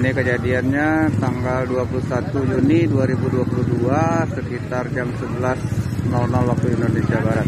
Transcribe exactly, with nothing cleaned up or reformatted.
Ini kejadiannya tanggal dua puluh satu Juni dua ribu dua puluh dua sekitar jam sebelas waktu Indonesia Barat.